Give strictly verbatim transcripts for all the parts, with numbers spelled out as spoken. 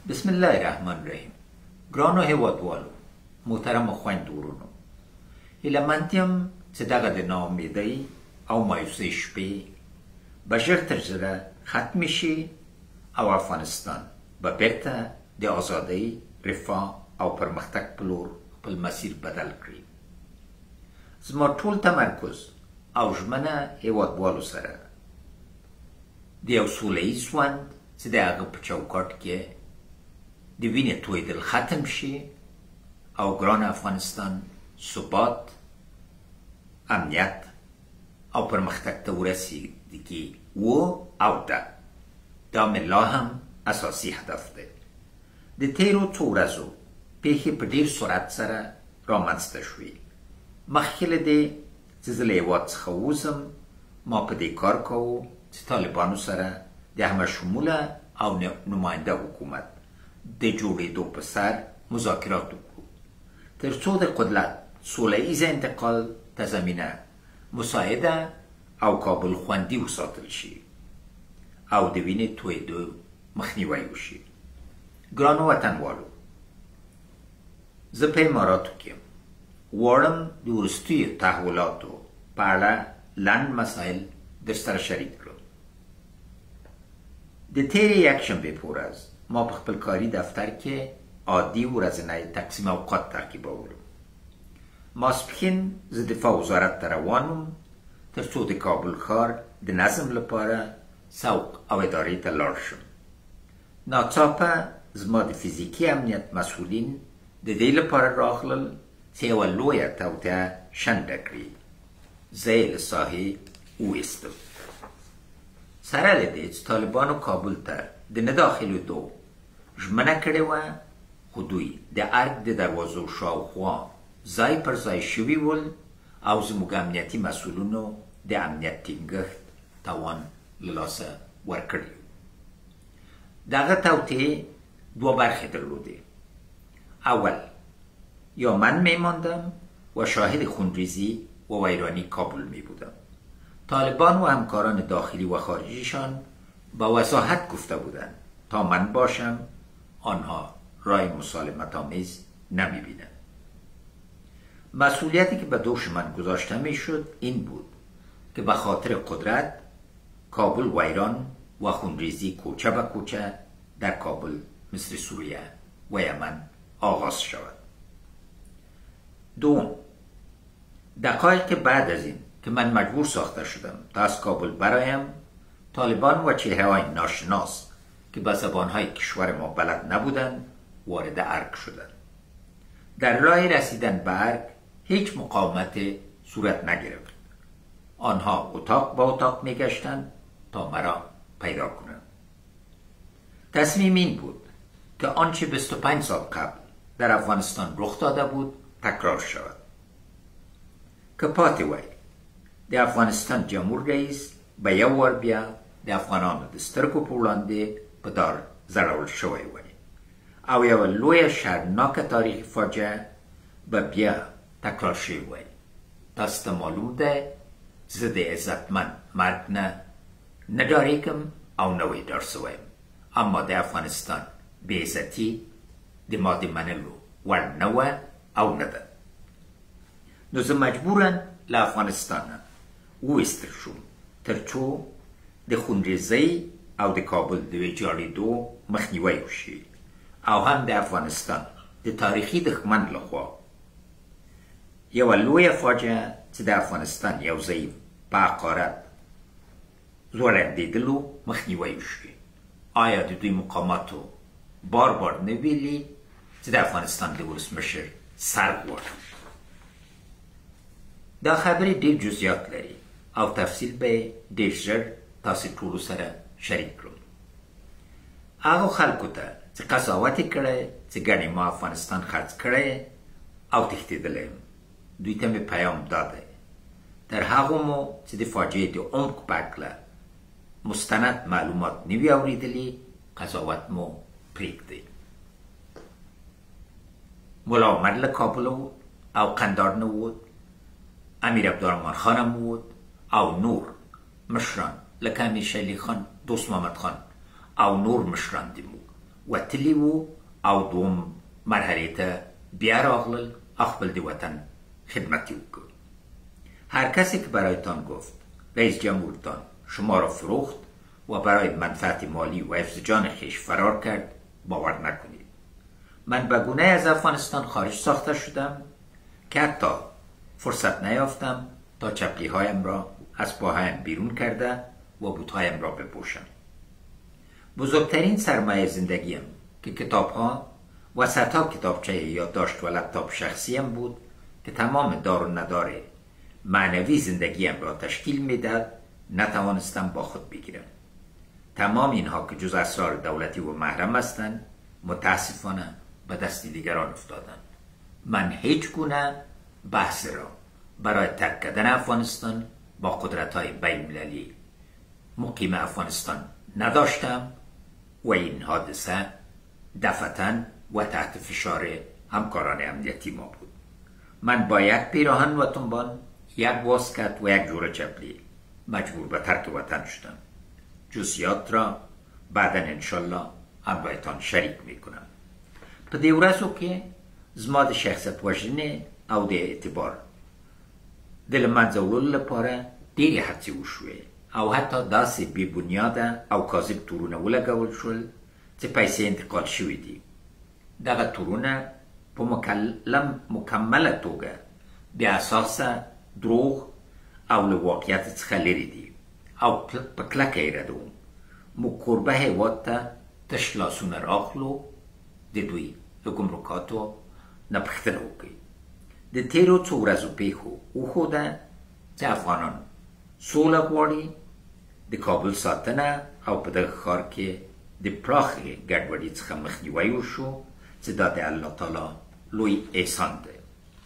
بسم الله الرحمن الرحیم. گرانو هیوادوالو، محترم خویندو ورونو، هیله مندیم چې دغه د ناامیدۍ او مایوسۍ شپې به ژر تر ژره ختمې شي او افغانستان به بیرته د ازادۍ، رفاه او پرمختګ په لور خپل مسیر بدل کړي. زما ټول تمرکز او ژمنه هیوادوالو سره د یو سوله ییز ژوند چې د هغه په چوکاټ کې د وینې تویدل ختم شي او ګران افغانستان ثبات، امنیت او پرمختګ ته ورسیږي و او ده. دا مې لا هم اساسي هدف دی. د تیرو څو ورځو پیښې په ډېر سرعت سره رامنځته شوې. مخکې له دې چې زه له هېواد څخه ووځم، ما په دې کار کوو چې طالبانو سره د همه شموله او نماینده حکومت د جوړېدو په سر مذاکرات وکړو، تر څو د قدرت سوله ییز انتقال ته زمینه مساعده او کابل خوندي وساتل شي او د وینې تویېدو مخنیوی وشي. ګرانو وطنوالو، زه په اماراتو کې یم. غواړم د وروستیو تحولاتو په اړه لنډ مسایل درسره شریک کړم. د تیرې یکشنبې په ورځ ما په خپل کاري دفتر کې عادي ورځنی تقسیم اوقات تعقیبولم. ماسپښین زه دفاع وزارت ته روان وم تر څو د کابل ښار د نظم لپاره سوق او ادارې ته لاړ شم. ناڅاپه زما د فزیکي امنیت مسئولین د دې لپاره راغلل چې یوه لویه توطیه شنډه کړي. زه یې له ساحې وویستم. سره له دې چې طالبانو کابل ته د نه داخلېدو ژمنه کړې وه، خو دوی د ارګ د دروازو شاوخوا ځای پر ځای شوي ول او زموږ امنیتي مسؤلینو د امنیت ټینګښت توان له لاسه ورکړی. دغه توطیې دوه برخې درلودې. اول، یا من میماندم و شاهد خونریزی و ویرانی کابل می بودم. طالبان و همکاران داخلی و خارجیشان با وضاحت گفته بودند تا من باشم آنها رای مسالمت آمیز نمی بینند. مسئولیتی که به دوش من گذاشته می شد این بود که به خاطر قدرت کابل ویران و خونریزی کوچه به کوچه در کابل مثل سوریه و یمن آغاز شود. دوم، دقایق بعد از این که من مجبور ساخته شدم تا از کابل برایم، طالبان و چهره‌های ناشناس که به زبانهای کشور ما بلد نبودند وارد ارگ شدند. در راه رسیدن به ارگ هیچ مقاومت صورت نگرفت. آنها اتاق با اتاق میگشتند تا مرا پیدا کنند. تصمیم این بود که آنچه بیست و پنج سال قبل در افغانستان رخ داده بود تکرار شود. که پاتې وای د افغانستان جمهور رئیس به یو وار بیا د افغانانو د سترګو په وړاندې په دار ځړول شوی وای او یوه لویه شرمناکه تاریخي فاجعه به بیا تکرار شوی وای. تاسو ته معلوم دی زه د عزتمند مرګ نه نه ډارېږم او نه ویډار سویم، اما د افغانستان بېعزتي د ما د منلو وړ نه وه او نه ده. نو زه مجبورم له افغانستانه وویستل شوم تر څو د خونریزۍ او د کابل د ویجاړېدو مخنیوی وشي او هم د افغانستان د تاریخي دښمن لخوا یوه لویه فاجعه چې د افغانستان یو ځای په حقارت ځوړندېدلو مخنیوی وشي. آیا د دوی مقاماتو بار بار نه ویلي چې د افغانستان د ولسمشر سر غواړم؟ دا خبرې ډېر جزئیات لري او تفصیل به ډېر ژر تاسې ټولو سره شریک کړم. هغو خلکو ته چې قضاوت یې کړی چې ګڼې ما افغانستان خرڅ کړی او تښتېدلی یم، دوی ته مې پیام دا دی تر هغو مو چې د فاجعې د عمق په هکله مستند معلومات نه وي اورېدلي، قضاوت مو پرېږدئ. ملا عمر له کابل ووت او قندار نه ووت، امیر عبدالرحمن خان هم ووت او نور مشران لکه امیر شیرعلی خان، دوست محمد خان او نور مشران د موږ وتلی و او دوم مرحله ته بیا راغلل خپل د وطن خدمت وکړ. هر کسی که برایتان گفت رئیس جمهورتان شما را فروخت و برای منفعت مالی و حفظ جان خویش فرار کرد باور نکنید. من به گونه‌ای از افغانستان خارج ساخته شدم که حتی فرصت نیافتم تا چپلی هایم را از پاهایم بیرون کرده و بوتهایم را بپوشم. بزرگترین سرمایه زندگیم که کتاب ها و صدها کتابچه یادداشت و لپتاپ شخصیم بود که تمام دار و ندار معنوی زندگیم را تشکیل میداد نتوانستم با خود بگیرم. تمام اینها که جز اسرار دولتی و محرم هستند متاسفانه به دست دیگران افتادند. من هیچ گونه بحث را برای ترک کردن افغانستان با قدرت‌های بین‌المللی مقیم افغانستان نداشتم و این حادثه دفعتاً و تحت فشار همکاران امنیتی ما بود. من با یک پیراهن و تنبان، یک واسکت و یک جور چپلی مجبور به ترک وطن شدم. جزئیات را بعدا انشالله همراهتان شریک میکنم. په دې ورځو کې زما د شخصیت وژنې او د اعتبار د له منځه وړلو لپاره ډېرې هڅې وشوې او حتی داسې بې بنیاده او کاذب تورونه ولګول شول چې پیسې انتقال شوي دي. دغه تورونه په مکمله توګه بې اساسه دروغ او له واقعیت څخه لرې دي او په کلکه یې ردوم. موږ کوربه هېواد ته تش لاسونه راخلو د دوی له ګمرکاتو نه پوښتنه وکړئ. د تېرو څو ورځو پیښو وښوده چې افغانان سوله غواړي، د کابل ساتنه او په دغه ښار کې د پراخې ګډوډۍ څخه مخنیوی وشو چې دا د الله تعالی لوی احسان دی.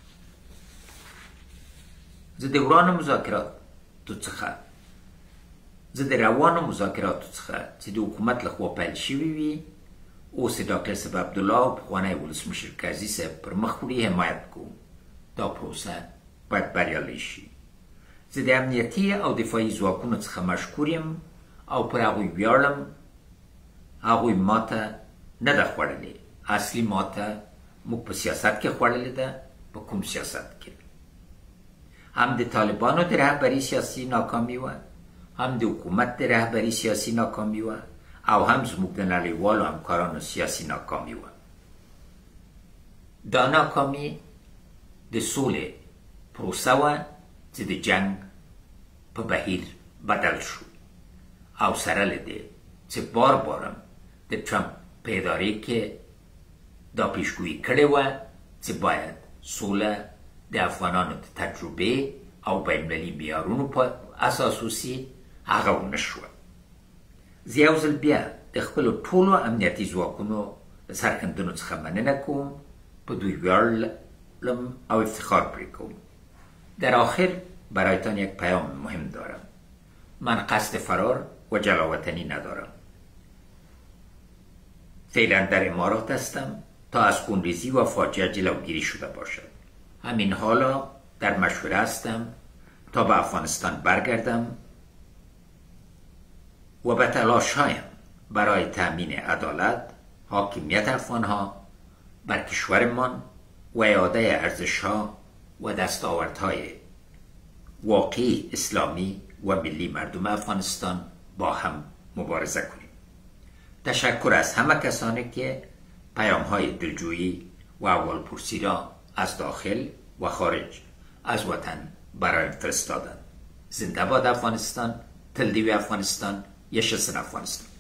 زه د ورانو مذاکراتو څخه زه د روانو مذاکراتو څخه چې د حکومت لخوا پیل شوي وي اوس د ډاکټر صاحب عبدالله او پخوانی ولسمشر کرزي صاحب پر مخ وړي حمایت کوم. دا پروسه باید بریالۍ شي. زه د امنیتي او دفاعي ځواکونو څخه مشکور یم او پر هغوی ویاړم. هغوی ماته نه ده خوړلې. اصلي ماته موږ په سیاست کې خوړلې ده. په کوم سیاست کې؟ هم د طالبانو د رهبري سیاسي ناکامي وه، هم د حکومت د رهبري سیاسي ناکامي وه او هم زموږ د نړیوالو همکارانو سیاسي ناکامي وه. دا ناکامي د سولې پروسه وه چې د جنگ په بهیر بدل شو او سره له دې چې بار بارم د ټرمپ په ادارې کې دا پیشګویي کړې وه چې باید سوله د افغانانو د تجربې او بین‌المللي معیارونو په اساس وسي. هغه ونه شوه. زه یو ځل بیا د خپلو ټولو امنیتي ځواکونو د سرښندنو څخه مننه کوم. په دوی ویاړم او افتخار پرې کوم. در آخر برایتان یک پیام مهم دارم. من قصد فرار و جلاوطنی ندارم. فعلا در امارات هستم تا از خونریزی و فاجعه جلوگیری شده باشد. همین حالا در مشوره هستم تا به افغانستان برگردم و به تلاش هایم برای تأمین عدالت، حاکمیت افغانها بر کشورمان و اعاده ارزش‌ها و دستاوردهای واقعی اسلامی و ملی مردم افغانستان با هم مبارزه کنیم. تشکر از همه کسانی که پیام‌های دلجویی و احوالپرسی را از داخل و خارج از وطن برایم فرستادند. زنده باد افغانستان. تل دی افغانستان. yaşasın Afganistan.